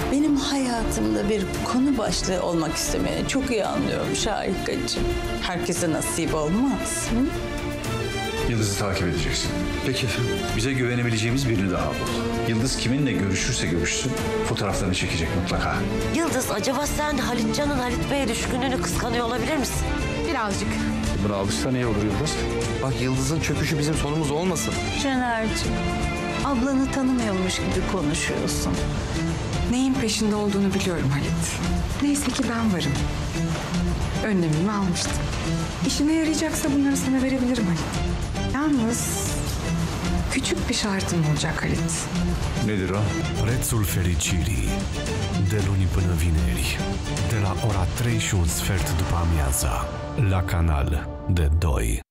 Benim hayatımda bir konu başlığı olmak istemeni çok iyi anlıyorum Şahikacığım. Herkese nasip olmaz. Hı? Yıldız'ı takip edeceksin. Peki efendim. Bize güvenebileceğimiz birini daha bul. Yıldız kiminle görüşürse görüşsün fotoğraflarını çekecek mutlaka. Yıldız, acaba sen Halitcan'ın Halit Bey'e düşkünlüğünü kıskanıyor olabilir misin? Birazcık. Buna alışsa iyi olur Yıldız. Bak Yıldız'ın çöküşü bizim sonumuz olmasın. Şener'cim, ablanı tanımıyormuş gibi konuşuyorsun. Neyin peşinde olduğunu biliyorum Halit. Neyse ki ben varım. Önlemimi almıştım. İşime yarayacaksa bunları sana verebilirim Halit. Yalnız küçük bir şartım olacak Halit. Nedir o? Prețul fericirii. De luni până vineri. De la ora 3:15 după amiaza. La Canal de 2.